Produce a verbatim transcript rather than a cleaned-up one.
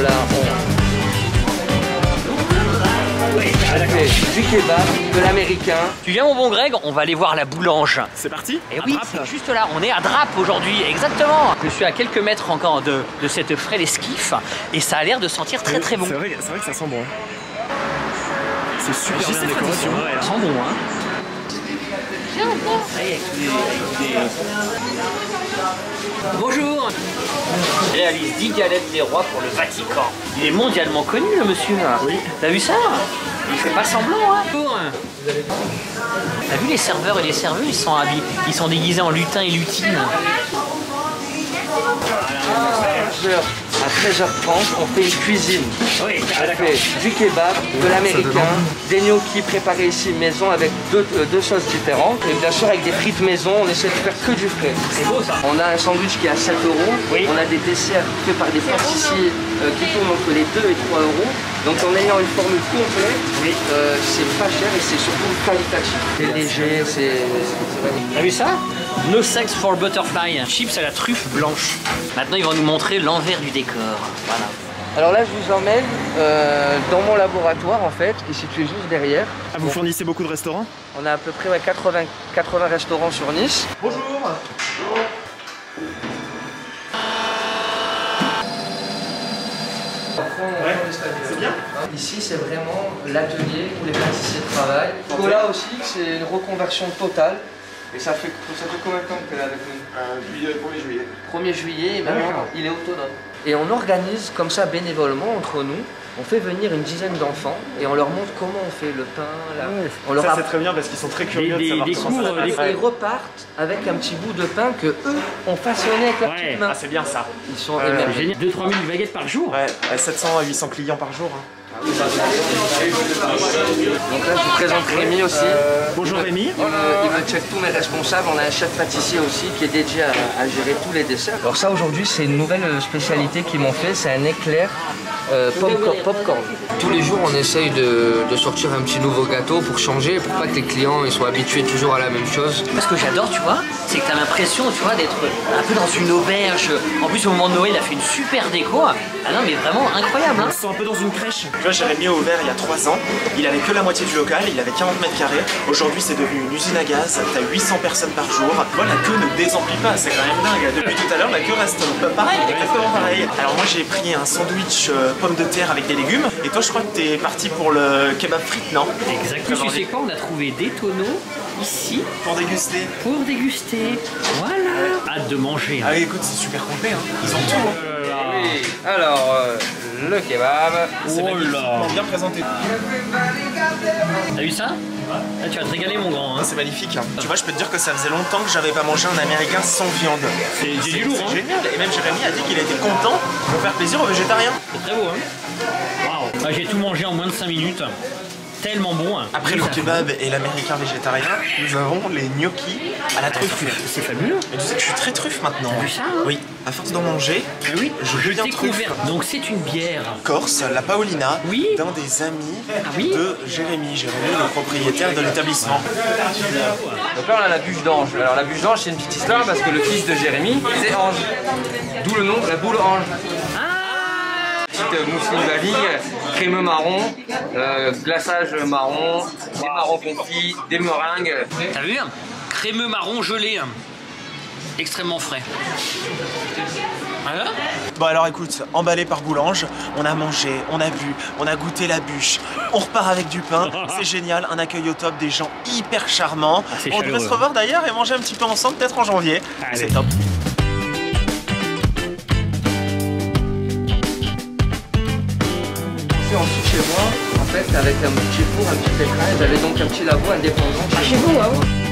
Voilà, on... Du kebab, de l'américain. Tu viens mon bon Greg, on va aller voir la boulange. C'est parti. Et oui, c'est juste là, on est à Drape aujourd'hui, exactement. Je suis à quelques mètres encore de, de cette frêle esquif et ça a l'air de sentir très très bon. C'est vrai, vrai que ça sent bon. C'est super bien décoration. Ouais, ça sent bon, hein. Bonjour. Il réalise dix galettes des rois pour le Vatican. Il est mondialement connu le monsieur. Oui. T'as vu ça? Il fait pas semblant, hein. T'as vu les serveurs et les serveuses, ils sont habillés, ils sont déguisés en lutin et lutine. À treize heures trente, on fait une cuisine. Oui, on fait du kebab, de l'américain, des gnocchis préparés ici maison avec deux, euh, deux sauces différentes. Et bien sûr avec des frites maison, on essaie de faire que du frais. C'est beau ça. On a un sandwich qui est à sept euros. Oui. On a des desserts faits par des pâtissiers euh, qui tournent entre les deux et trois euros. Donc en ayant une formule complète, oui. euh, c'est pas cher et c'est surtout qualitatif. C'est léger, c'est... T'as vu ça? No sex for butterfly, chips à la truffe blanche. Maintenant ils vont nous montrer l'envers du décor. Voilà. Alors là je vous emmène euh, dans mon laboratoire en fait, qui est situé juste derrière. Ah, vous fournissez beaucoup de restaurants? On a à peu près ouais, quatre-vingts, quatre-vingts restaurants sur Nice. Bonjour. Ouais, c'est bien. Ici c'est vraiment l'atelier où les pâtissiers travaillent. Nicolas aussi, c'est une reconversion totale. Et ça fait, ça fait combien de temps que tu es là avec nous? euh, premier juillet. premier juillet, et maintenant il est autonome. Et on organise comme ça bénévolement entre nous. On fait venir une dizaine d'enfants et on leur montre comment on fait le pain. Là. Ouais, on leur ça a... c'est très bien parce qu'ils sont très curieux des, de savoir des, comment des ça cours, se passe. Et ils repartent avec un petit bout de pain que eux ont façonné avec leurs Ouais. petites mains. Ah, c'est bien ça. Ils sont Euh, émerveillés. Génial. deux à trois mille baguettes par jour. Ouais, sept cents à huit cents clients par jour. Hein. Donc là je vous présente Rémi aussi. Euh, bonjour Rémi. Il me, il me check tous mes responsables. On a un chef pâtissier aussi qui est dédié à, à gérer tous les desserts. Alors ça aujourd'hui c'est une nouvelle spécialité qu'ils m'ont fait, c'est un éclair euh, popcorn, popcorn. Tous les jours on essaye de, de sortir un petit nouveau gâteau pour changer, pour pas que les clients ils soient habitués toujours à la même chose. Ce que j'adore, tu vois, c'est que t'as l'impression, tu vois, d'être un peu dans une auberge. En plus au moment de Noël, il a fait une super déco. Ah non mais vraiment incroyable, hein. On se sent un peu dans une crèche. Tu vois, Jérémy a ouvert il y a trois ans. Il avait que la moitié du local, il avait quarante mètres carrés. Aujourd'hui, c'est devenu une usine à gaz. T'as huit cents personnes par jour. Tu vois, la queue ne désemplit pas, c'est quand même dingue. Depuis tout à l'heure, la queue reste pareil, exactement pareil. Alors moi, j'ai pris un sandwich euh, pommes de terre avec des légumes. Et toi, je crois que t'es parti pour le kebab frites, non? Exactement. Tu sais quoi, on a trouvé des tonneaux ici Pour déguster. pour déguster. Voilà. Hâte de manger. Ah oui, écoute, c'est super complet. Hein. Ils ont tout. Hein. Oui. Alors euh, le kebab. C'est magnifiquement bien présenté. T'as vu ça? Ah, tu vas te régaler mon grand, hein. C'est magnifique. Hein. Tu vois, je peux te dire que ça faisait longtemps que j'avais pas mangé un américain sans viande. C'est du lourd, hein. Génial. Et même Jérémy a dit qu'il a été content pour faire plaisir aux végétariens. C'est très beau, hein. Waouh. Ah, j'ai tout mangé en moins de cinq minutes. Tellement bon. Hein. Après le kebab et l'américain végétarien, nous avons les gnocchis à la truffe. C'est fabuleux. Mais tu sais que je suis très truffe maintenant. T'as vu ça, hein? Oui, à force d'en manger, Ah oui, je je deviens t'ai truffe. couvert. Donc c'est une bière. Corse, la Paolina, Oui. d'un des amis oui. de Jérémy. Jérémy, le propriétaire de l'établissement. Donc là on a la bûche d'ange. Alors la bûche d'ange c'est une petite histoire parce que le fils de Jérémy c'est Ange. D'où le nom, la boule ange. Petite mousseline vanille, crémeux marron, euh, glaçage marron, des marrons confits, des meringues. T'as vu? Crémeux marron gelé. Extrêmement frais. Voilà. Bon alors écoute, emballé par Boulange, on a mangé, on a bu, on a goûté la bûche, on repart avec du pain, c'est génial, un accueil au top, des gens hyper charmants. Ah, on devrait se revoir d'ailleurs et manger un petit peu ensemble, peut-être en janvier. C'est top. Ensuite chez moi, en fait, avec un petit four, un petit écran, j'avais donc un petit labo indépendant. Ah, chez vous, ah ouais.